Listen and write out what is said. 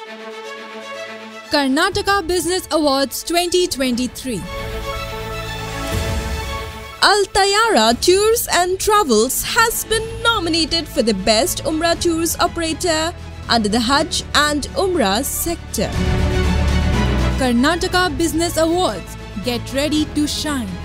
Karnataka Business Awards 2023. AL-Tayyarah Tours and Travels has been nominated for the Best Umrah Tours Operator under the Hajj and Umrah sector. Karnataka Business Awards. Get ready to shine.